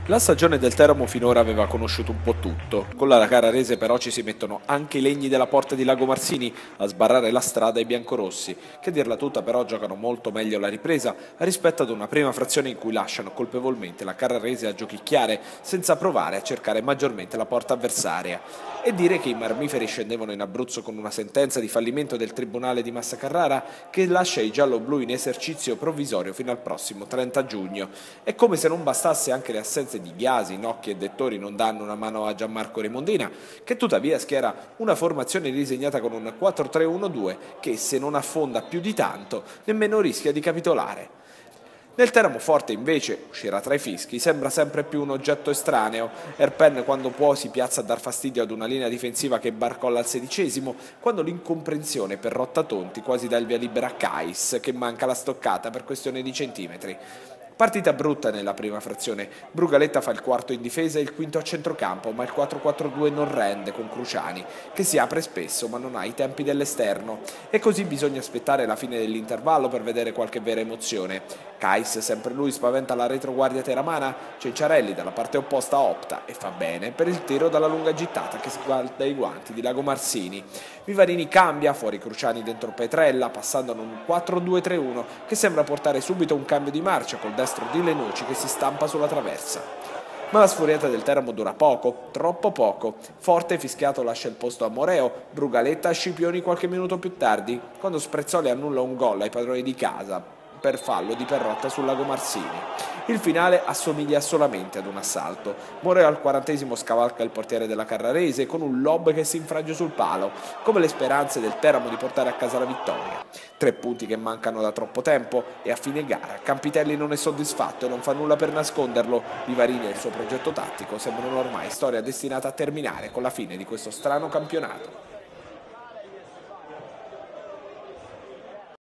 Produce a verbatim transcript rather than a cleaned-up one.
La stagione del Teramo finora aveva conosciuto un po' tutto. Con la Carrarese però ci si mettono anche i legni della porta di Lago Marzini a sbarrare la strada ai biancorossi, che a dirla tutta però giocano molto meglio la ripresa rispetto ad una prima frazione in cui lasciano colpevolmente la Carrarese a giochicchiare senza provare a cercare maggiormente la porta avversaria. E dire che i marmiferi scendevano in Abruzzo con una sentenza di fallimento del Tribunale di Massa Carrara che lascia i giallo-blu in esercizio provvisorio fino al prossimo trenta giugno. È come se non bastasse anche le assenze di Biasi, Nocchi e Dettori non danno una mano a Gianmarco Remondina, che tuttavia schiera una formazione disegnata con un quattro tre uno due che, se non affonda più di tanto, nemmeno rischia di capitolare. Nel Teramo forte invece, uscirà tra i fischi, sembra sempre più un oggetto estraneo. Erpen quando può si piazza a dar fastidio ad una linea difensiva che barcolla al sedicesimo, quando l'incomprensione per Rottatonti quasi dà il via libera a Kais, che manca la stoccata per questione di centimetri. Partita brutta nella prima frazione, Brugaletta fa il quarto in difesa e il quinto a centrocampo, ma il quattro quattro due non rende con Cruciani, che si apre spesso ma non ha i tempi dell'esterno. E così bisogna aspettare la fine dell'intervallo per vedere qualche vera emozione. Kais, sempre lui, spaventa la retroguardia teramana, Cenciarelli dalla parte opposta opta, e fa bene, per il tiro dalla lunga gittata che sguarda i guanti di Lago Marzini. Vivarini cambia, fuori Cruciani dentro Petrella, passando ad un quattro due tre uno che sembra portare subito un cambio di marcia col destro di Lenucci che si stampa sulla traversa. Ma la sfuriata del Teramo dura poco, troppo poco. Forte fischiato lascia il posto a Moreo, Brugaletta a Scipioni qualche minuto più tardi, quando Sprezzoli annulla un gol ai padroni di casa per fallo di Perrotta sul Lago Marzini. Il finale assomiglia solamente ad un assalto. Moreo al quarantesimo scavalca il portiere della Carrarese con un lob che si infrange sul palo, come le speranze del Teramo di portare a casa la vittoria. Tre punti che mancano da troppo tempo e a fine gara Campitelli non è soddisfatto e non fa nulla per nasconderlo. Vivarini e il suo progetto tattico sembrano ormai storia destinata a terminare con la fine di questo strano campionato.